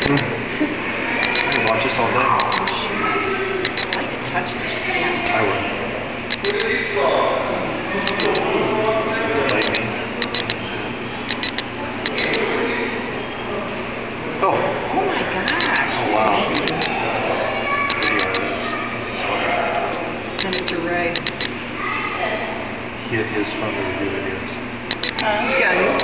I could watch this all day. I like to touch their skin. I would. Like me. Oh. Oh my gosh. Oh wow. Video Video Send it to Ray. He is fun to review videos. He's got